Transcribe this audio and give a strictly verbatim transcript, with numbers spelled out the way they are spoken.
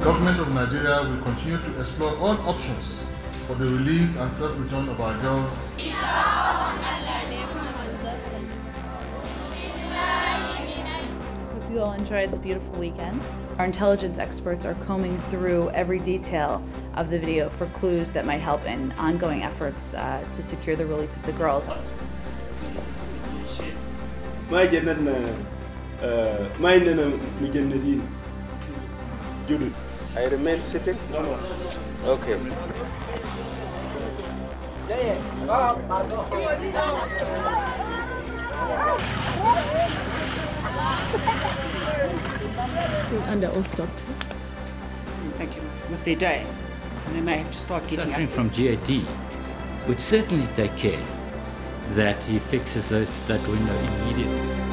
government of Nigeria will continue to explore all options for the release and safe return of our girls. Hope you all enjoyed the beautiful weekend. Our intelligence experts are combing through every detail of the video for clues that might help in ongoing efforts uh, to secure the release of the girls. I remain sitting? No, no. Okay. Under oath, doctor. Thank you. With their day, and they may have to start getting Suffering up. from G A D would certainly take care that he fixes those that window immediately.